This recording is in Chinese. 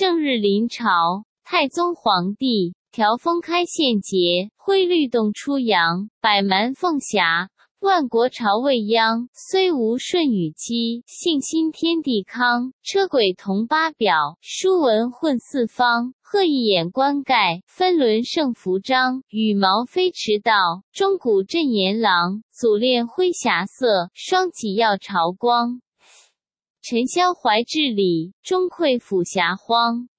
正日临朝，太宗皇帝调风开县节，挥律动出洋，百蛮凤霞。万国朝未央，虽无舜禹姬，信心天地康。车轨同八表，书文混四方。鹤翼掩冠盖，分轮胜服章。羽毛飞驰道，钟鼓震炎狼。祖练挥霞色，双戟耀朝光。尘嚣怀志里，钟溃抚霞荒。